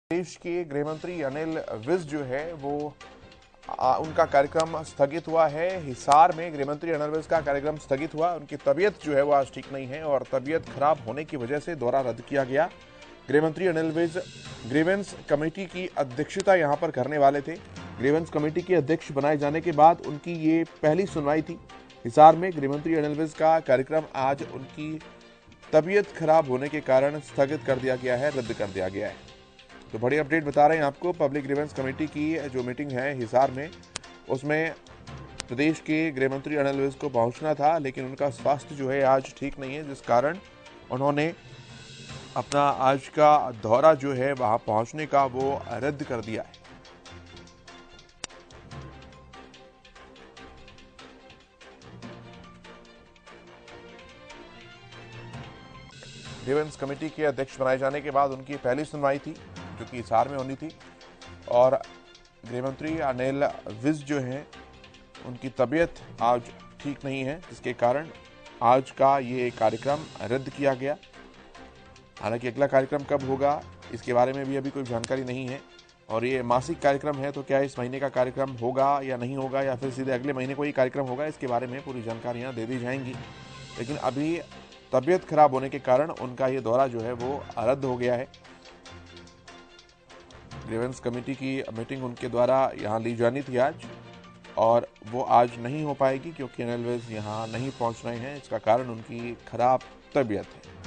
देश के गृह मंत्री अनिल विज जो है वो उनका कार्यक्रम स्थगित हुआ है। हिसार में गृह मंत्री अनिल विज का कार्यक्रम स्थगित हुआ। उनकी तबीयत जो है वो आज ठीक नहीं है और तबीयत खराब होने की वजह से दौरा रद्द किया गया। गृह मंत्री अनिल विज ग्रीवेंस कमेटी की अध्यक्षता यहां पर करने वाले थे। ग्रीवेंस कमेटी के अध्यक्ष बनाए जाने के बाद उनकी ये पहली सुनवाई थी। हिसार में गृह मंत्री अनिल विज का कार्यक्रम आज उनकी तबीयत खराब होने के कारण स्थगित कर दिया गया है, रद्द कर दिया गया है। तो बड़ी अपडेट बता रहे हैं आपको। पब्लिक ग्रीवेंस कमेटी की जो मीटिंग है हिसार में, उसमें प्रदेश के गृह मंत्री अनिल विज को पहुंचना था, लेकिन उनका स्वास्थ्य जो है आज ठीक नहीं है, जिस कारण उन्होंने अपना आज का दौरा जो है वहां पहुंचने का वो रद्द कर दिया है। ग्रीवेंस कमेटी के अध्यक्ष बनाए जाने के बाद उनकी पहली सुनवाई थी जो कि हिसार में होनी थी और गृह मंत्री अनिल विज जो हैं उनकी तबीयत आज ठीक नहीं है, जिसके कारण आज का ये कार्यक्रम रद्द किया गया। हालांकि अगला कार्यक्रम कब होगा इसके बारे में भी अभी कोई जानकारी नहीं है और ये मासिक कार्यक्रम है, तो क्या इस महीने का कार्यक्रम होगा या नहीं होगा या फिर सीधे अगले महीने कोई कार्यक्रम होगा, इसके बारे में पूरी जानकारियां दे दी जाएंगी। लेकिन अभी तबीयत खराब होने के कारण उनका ये दौरा जो है वो रद्द हो गया है। ग्रीवेंस कमेटी की मीटिंग उनके द्वारा यहाँ ली जानी थी आज और वो आज नहीं हो पाएगी क्योंकि अनिल विज यहाँ नहीं पहुँच रहे हैं। इसका कारण उनकी खराब तबीयत है।